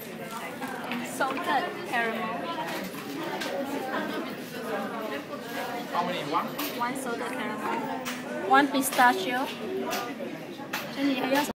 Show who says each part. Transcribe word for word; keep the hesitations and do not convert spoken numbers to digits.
Speaker 1: salted caramel.
Speaker 2: How many? One?
Speaker 1: One salted caramel. One pistachio. 所以你还要什么？